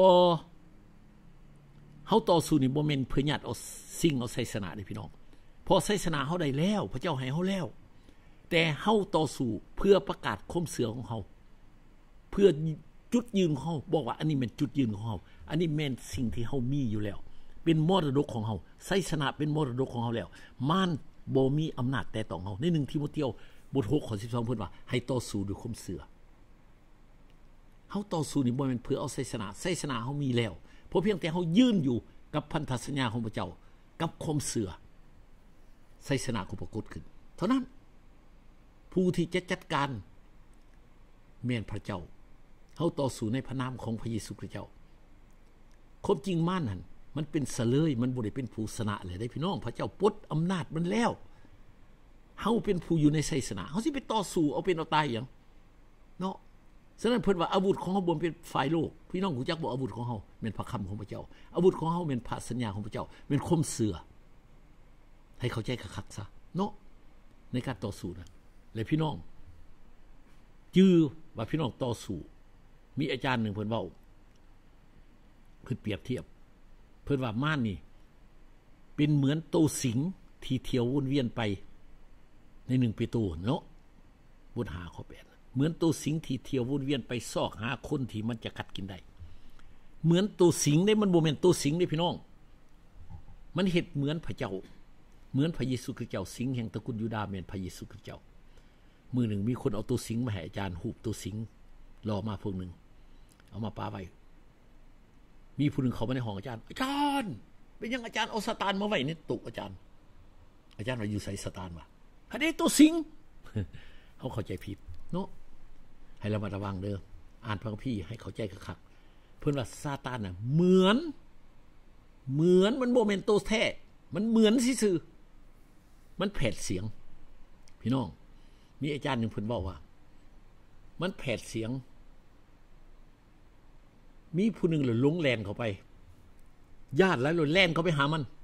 เฮาต่อสู้นี่บ่แม่นเพื่อญาติเอาสิ่งเอาชัยชนะเด้พี่น้องพอชัยชนะเฮาได้แล้วพระเจ้าให้เฮาแล้วแต่เฮาต่อสู้เพื่อประกาศความเสื่อของเฮาเพื่อจุดยืนของเฮาบอกว่าอันนี้เป็นจุดยืนของเฮาอันนี้แม่นสิ่งที่เฮามีอยู่แล้วเป็นมรดกของเฮาชัยชนะเป็นมรดกของเฮาแล้วมารบ่มีอำนาจแต่ต้องเฮาใน1ทิโมธีบท 6 ข้อ 12เพิ่นว่าให้ต่อสู้ด้วยความเชื่อเฮาต่อสู้นี่บ่แม่นเพื่อเอาชัยชนะชัยชนะเฮามีแล้วเพราะเพียงแต่เฮายืนอยู่กับพันธสัญญาของพระเจ้ากับความเชื่อชัยชนะก็ปรากฏขึ้นเท่านั้นผู้ที่จะจัดการแม่นพระเจ้าเฮาต่อสู้ในพระนามของพระเยซูคริสต์เจ้าความจริงมันนั่นมันเป็นเสลยมันบ่ได้เป็นผู้ชนะเลยได้พี่น้องพระเจ้าปลดอำนาจมันแล้วเฮาเป็นผู้อยู่ในชัยชนะเฮาสิไปต่อสู้เอาเป็นเอาตายหยังเนาะฉะนั้นเพิ่นว่าอาวุธของเฮาบ่เป็นฝ่ายโลกพี่น้องรู้จักบ่อาวุธของเฮาแม่นพระคำของพระเจ้าอาวุธของเฮาแม่นพระสัญญาของพระเจ้าแม่นความเชื่อให้เข้าใจคักๆซะเนาะในการต่อสู้นะและพี่น้องจื้อว่าพี่น้องต่อสู้มีอาจารย์หนึ่งเพิ่นเว้าเพิ่นเปรียบเทียบเพิ่นว่าม่านนี่เป็นเหมือนโตสิงที่เที่ยววนเวียนไปใน1ปีโตเนาะบท5ข้อ8เหมือนโตสิงที่เที่ยววนเวียนไปซอกหาคนที่มันจะกัดกินได้เหมือนโตสิงได้มันบ่แม่นโตสิงเด้พี่น้องมันเฮ็ดเหมือนพระเจ้าเหมือนพระเยซูคริสต์เจ้าสิงแห่งตระกูลยูดาห์แม่นพระเยซูคริสต์เจ้ามื้อหนึ่งมีคนเอาตัวสิงมาให้อาจารย์รูปตัวสิงรอมาพวกนึงเอามาปาไว้มีผู้นึงเข้ามาในห้องอาจารย์เป็นยังอาจารย์เอาซาตานมาไว้ในตุกอาจารย์ว่าอยู่ไสซาตานวะอันนี้ตัวสิง เฮาเข้าใจผิดเนาะให้ระมัดระวังเด้ออ่านพระคัมภีร์ให้เข้าใจคักๆเพิ่นว่าซาตานน่ะเหมือนมันบ่แม่นตัวแท้มันเหมือนซื่อๆมันแผดเสียงพี่น้องมีอาจารย์นึงเพิ่นบอกว่ามันแผดเสียงมีผู้นึงหลงแล่นเข้าไปญาติแล้วแล่นเข้าไปหา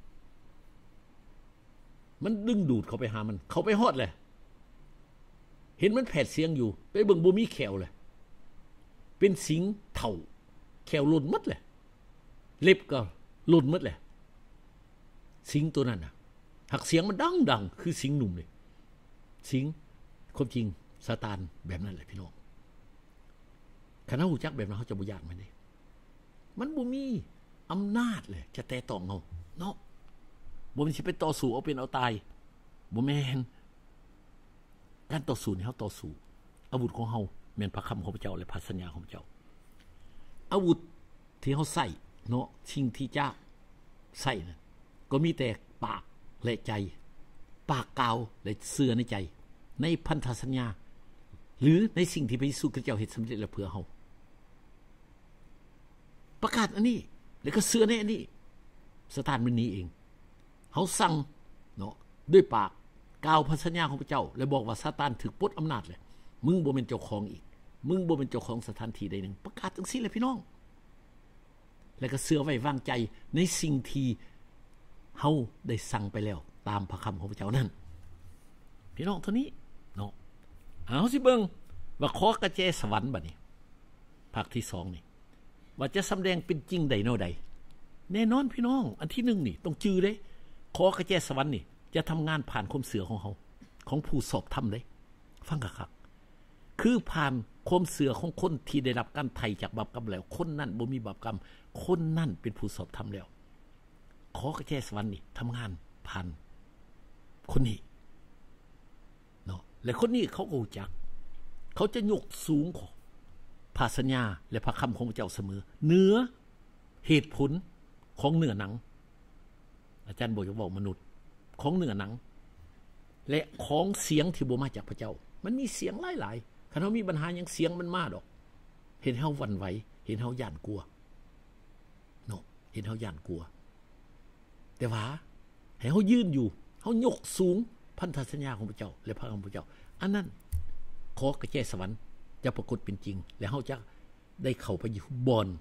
มันดึงดูดเข้าไปหามันเข้าไปฮอดเลยเห็นมันแผดเสียงอยู่ไปเบิ่งบ่มีแขวเลยเป็นสิงเถ่าแขวหล่นหมดเลยเล็บก็หล่นหมดเลยสิงตัวนั้นน่ะหักเสียงมันดังคือสิงหนุ่มเลยสิงความจริงซาตานแบบนั้นแหละพี่น้องคณะฮู้จักแบบนั้นเฮาจะบ่ย่านมันเด้มันบ่มีอำนาจเลยจะแตะต้องเฮาเนาะบ่แม่นสิไปต่อสู้เอาเป็นเอาตายบ่แม่นการต่อสู้นี่เฮาต่อสู้อาวุธของเฮาแม่นพระคำของพระเจ้าและพระสัญญาของพระเจ้าอาวุธที่เฮาใช้เนาะสิ่งที่จะใช้นั่นก็มีแต่ปากและใจปากกาวและเชื่อในใจในพันธสัญญาหรือในสิ่งที่พระเยซูคริสต์เจ้าเฮ็ดสำเร็จแล้วเพื่อเฮาประกาศอันนี้แล้วก็เชื่อในอันนี้ซาตานมันหนีเองเฮาสั่งเนาะด้วยปากกล่าวพระสัญญาของพระเจ้าแล้วบอกว่าซาตานถูกปลดอำนาจเลยมึงบ่เป็นเจ้าของอีกมึงบ่เป็นเจ้าของสถานที่ใดนึงประกาศจังซี่เลยพี่น้องแล้วก็เชื่อไว้วางใจในสิ่งที่เฮาได้สั่งไปแล้วตามพระคำของพระเจ้านั้นพี่น้องเท่านี้เนาะเอาสิเบิ่งว่าขอกระแจสวรรค์บัดนี้ภาคที่2นี่ว่าจะสำแดงเป็นจริงใดแนวใดแน่นอนพี่น้องอันที่1นี่ต้องจื้อเด้ขอกระแจสวรรค์นี่จะทำงานผ่านความเสือของเขาของผู้สอบธรรมเด้ฟังคักๆคือผ่านความเสือของคนที่ได้รับการไถ่จากบาปกรรมแล้วคนนั้นบ่มีบาปกรรมคนนั้นเป็นผู้สอบธรรมแล้วขอกระแจสวรรค์นี่ทำงานผ่านคนนี้เนาะและคนนี้เขาก็รู้จักเขาจะยกสูงของพระสัญญาและพระคำของพระเจ้าเสมอเหนือเหตุผลของเนื้อหนังอาจารย์บอกจะบอกมนุษย์ของเนื้อหนังและของเสียงที่บ่มาจากพระเจ้ามันมีเสียงหลายๆคันเฮามีปัญหาหยังเสียงมันมาดอกเห็นเฮาหวั่นไหวเห็นเฮาย่านกลัวเนาะเห็นเฮาย่านกลัวแต่ว่าให้เฮายืนอยู่เฮายกสูงพันธสัญญาของพระเจ้าและพระคำของพระเจ้าอันนั้นขอกระแจสวรรค์จะปรากฏเป็นจริงและเฮาจะได้เข้าไปอยู่บ่อน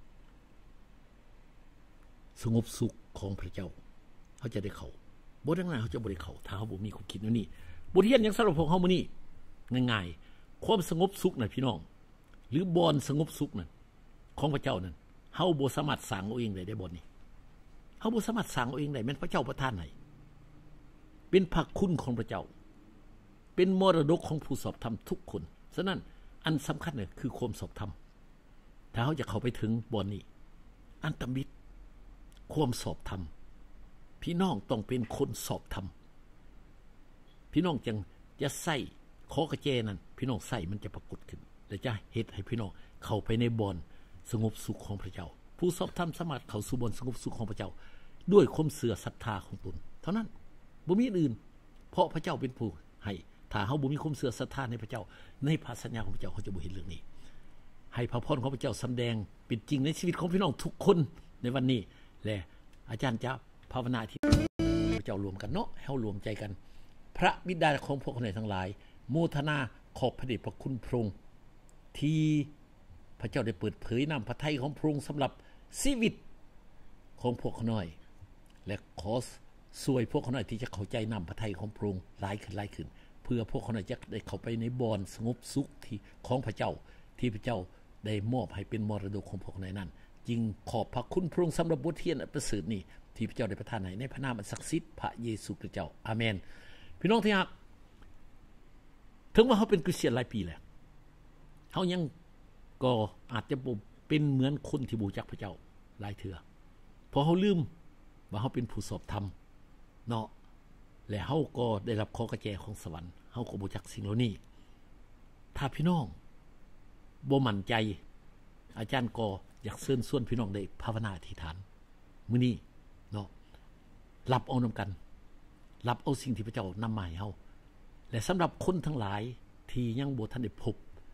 สงบสุขของพระเจ้าเฮาจะได้เข้าบ่ดังนั้นเฮาจะบ่ได้เข้าถ้าเฮาบ่มีความคิดนี้บทเรียนหยังสำหรับพวกเฮามื้อนี้ง่ายๆความสงบสุขน่ะพี่น้องหรือบ่อนสงบสุขนั่นของพระเจ้านั่นเฮาบ่สามารถสร้างเอาเองได้บ่อนนี้เฮาบ่สามารถสร้างเอาเองได้แม่นพระเจ้าประทานให้เป็นพระคุณของพระเจ้าเป็นมรดกของผู้สอบธรรมทุกคนฉะนั้นอันสำคัญเนี่ยคือความสอบธรรมถ้าเขาจะเข้าไปถึงบอนนี้อันตมิตรความสอบธรรมพี่น้องต้องเป็นคนสอบธรรมพี่น้องจึงจะใส่ขอกระแจนั่นพี่น้องใส่มันจะปรากฏขึ้นและจะเฮ็ดให้พี่น้องเข้าไปในบ่อนสงบสุขของพระเจ้าผู้สอบธรรมสามารถเข้าสู่บ่อนสงบสุขของพระเจ้าด้วยความเชื่อศรัทธาของตนเท่านั้นบ่มีอื่นเพราะพระเจ้าเป็นผู้ให้ถ้าเฮาบ่มีความเชื่อศรัทธาในพระเจ้าในพระสัญญาของพระเจ้าเขาจะบ่เห็นเรื่องนี้ให้พระพรของพระเจ้าแสดงเป็นจริงในชีวิตของพี่น้องทุกคนในวันนี้และอาจารย์จะภาวนาที่พระเจ้ารวมกันเนาะเฮารวมใจกันพระบิดาของพวกเราทั้งหลายโมทนาขอบพระเดชพระคุณพระองค์ที่พระเจ้าได้เปิดเผยนามพระทัยของพระองค์สำหรับชีวิตของพวกเขาน้อยและขอช่วยพวกเขาน้อยที่จะเข้าใจนามพระทัยของพระองค์หลายขึ้นเพื่อพวกเขาน้อยจะได้เข้าไปในบ่อนสงบสุขที่ของพระเจ้าที่พระเจ้าได้มอบให้เป็นมรดกของพวกเขาน้อยนั้นจึงขอบพระคุณพระองค์สำหรับบทเรียนอันประเสริฐนี้ที่พระเจ้าได้ประทานให้ในพระนามอันศักดิ์สิทธิ์พระเยซูคริสต์เจ้าอาเมนพี่น้องที่รักถึงว่าเขาเป็นคริสเตียนหลายปีแล้วเขายังก็อาจจะเป็นเหมือนคนที่บูชาพระเจ้าหลายเถื่อเพราะเขาลืมว่าเขาเป็นผู้สอบธรรมเนาะและเขาก็ได้รับข้อกระแจของสวรรค์เขาก็บูชาสิ่งเหล่านี้ถ้าพี่น้องบ่มั่นใจอาจารย์ก็อยากเชิญชวนพี่น้องได้ภาวนาอธิษฐานมื้อนี้เนาะรับเอานำกันรับเอาสิ่งที่พระเจ้านำมาให้เฮาและสำหรับคนทั้งหลายที่ยังบ่ทันได้พบ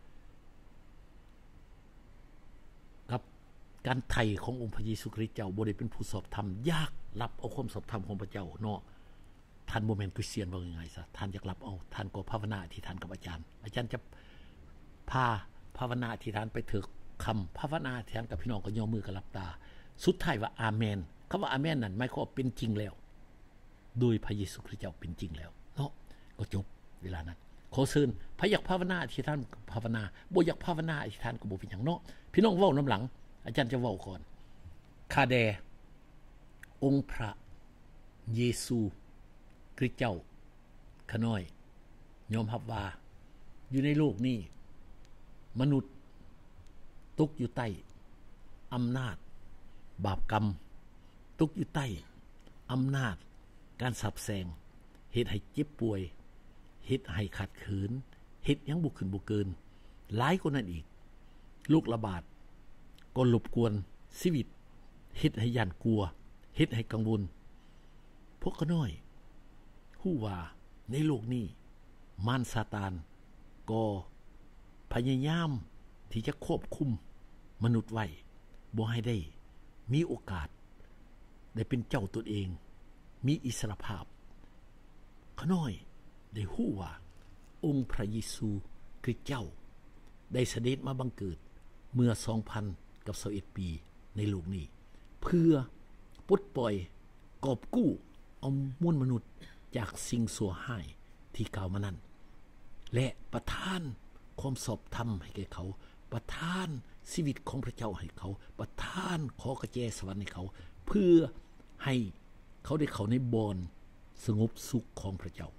กับการไถ่ขององค์พระเยซูคริสต์เจ้าบ่ได้เป็นผู้สอบธรรมยากรับเอาความสอบธรรมของพระเจ้าเนาะท่านบ่แม่นคริสเตียนว่าง่ายๆซะท่านอยากรับเอาท่านก็ภาวนาอธิษฐานกับอาจารย์จะพาภาวนาอธิษฐานไปถึงคำภาวนาอธิษฐานกับพี่น้องก็ย่อมือกับหลับตาสุดท้ายว่าอาเมนคำว่าอาเมนนั่นหมายความว่าเป็นจริงแล้วโดยพระเยซูคริสต์เจ้าเป็นจริงแล้วเนาะก็จบเวลานั้นขอเชิญพระอยากภาวนาอธิษฐานภาวนาบ่อยากภาวนาอธิษฐานก็บ่เป็นหยังเนาะพี่น้องเว้าน้ำหลังอาจารย์จะเว้าก่อนข้าแด่องค์พระเยซูคริสต์เจ้าข้าน้อยยอมรับว่าอยู่ในโลกนี้มนุษย์ตกอยู่ใต้อำนาจบาปกรรมตกอยู่ใต้อำนาจการสับแสงเฮ็ดให้เจ็บป่วยเฮ็ดให้ขาดเขินเฮ็ดหยังบ่ขึ้นบ่เกินหลายกว่านั้นอีกโรคระบาดก็รบกวนชีวิตเฮ็ดให้ย่านกลัวเฮ็ดให้กังวลพวกเขาน้อยฮู้ว่าในโลกนี้มารซาตานก็พยายามที่จะควบคุมมนุษย์ไว้บ่ให้ได้มีโอกาสได้เป็นเจ้าตนเองมีอิสรภาพข้าน้อยได้ฮู้ว่าองค์พระเยซูคริสต์เจ้าได้เสด็จมาบังเกิดเมื่อ 2,021 ปีในโลกนี้เพื่อปลดปล่อยกอบกู้เอามวลมนุษย์จากสิ่งชั่วร้ายที่กล่าวมานั้นและประทานความสอบธรรมให้แก่เขาประทานชีวิตของพระเจ้าให้เขาประทานขอกระแจสวรรค์ให้เขาเพื่อให้เขาได้เข้าในบ่อนสงบสุขของพระเจ้า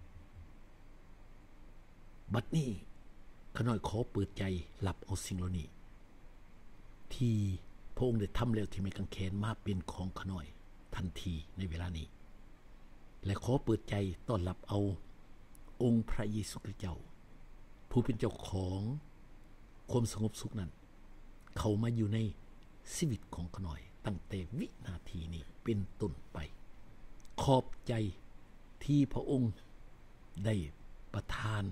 บัดนี้ข้าน้อยขอเปิดใจรับเอาสิ่งเหล่านี้ที่พระองค์ได้ทำแล้วที่ไม้กางเขนมาเป็นของข้าน้อยทันทีในเวลานี้และขอเปิดใจต้อนรับเอาองค์พระเยซูคริสต์เจ้าผู้เป็นเจ้าของความสงบสุขนั้นเข้ามาอยู่ในชีวิตของข้าน้อยตั้งแต่วินาทีนี้เป็นต้นไปขอบใจที่พระองค์ได้ประทาน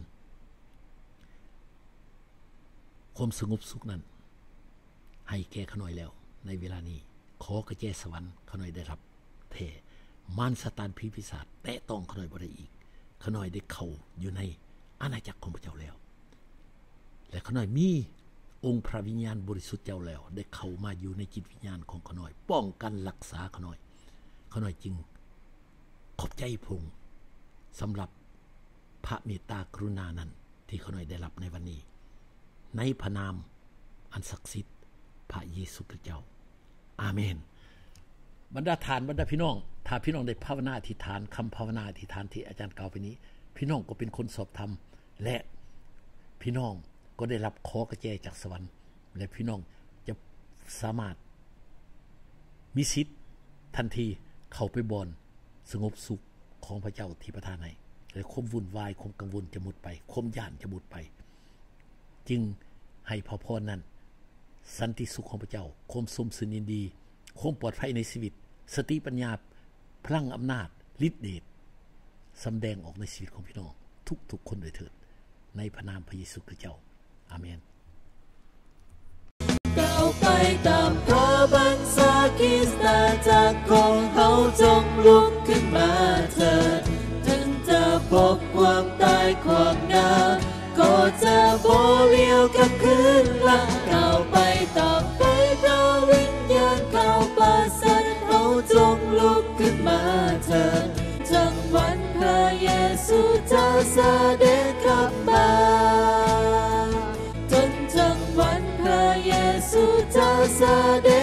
ความสงบสุขนั้นให้แก่ข้าน้อยแล้วในเวลานี้ขอกระแจสวรรค์ข้าน้อยได้รับแท้มารซาตานผีปีศาจแตะต้องข้าน้อยบ่ได้อีกข้าน้อยได้เข้าอยู่ในอาณาจักรของพระเจ้าแล้วและข้าน้อยมีองค์พระวิญญาณบริสุทธิ์เจ้าแล้วได้เข้ามาอยู่ในจิตวิญญาณของข้าน้อยป้องกันรักษาข้าน้อยจึงขอบใจพระองค์สำหรับพระเมตตากรุณานั้นที่ข้าน้อยได้รับในวันนี้ในพระนามอันศักดิ์สิทธิ์พระเยซูคริสต์เจ้าอาเมนบรรดาทานบรรดาพี่น้องถ้าพี่น้องได้ภาวนาอธิษฐานคำภาวนาอธิษฐานที่อาจารย์กล่าวไปนี้พี่น้องก็เป็นคนสอบธรรมและพี่น้องก็ได้รับขอกระแจจากสวรรค์และพี่น้องจะสามารถมีสิทธิ์ทันทีเข้าไปบ่อนสงบสุขของพระเจ้าที่ประทานให้และความวุ่นวายความกังวลจะหมดไปความย่านจะหมดไปจึงให้พระพรนั้นสันติสุขของพระเจ้าความสมสุขยินดีความปลอดภัยในชีวิตสติปัญญาพลังอำนาจฤทธิ์เดชสำแดงออกในชีวิตของพี่น้องทุกๆคนโดยเถิดในพระนามพระเยซูคริสต์เจ้าอาเมนก้าวไปตามพระบัญชาคริสตจักรของเฮาจงลุกขึ้นมาเถิดถึงจะพบความตายความงามก็จะบ่เลี้ยวกลับคืนหลังก้าวไปต่อไปพระวิญญาณเข้าประเสริฐเฮาจงลุกขึ้นมาเถิดจังหวันพระเยซูจะเสด็จกลับมาจนจังหวันพระเยซูจะเสด็